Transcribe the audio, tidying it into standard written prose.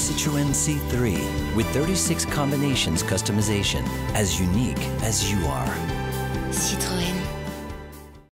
Citroën C3 with 36 combinations customization, as unique as you are. Citroën.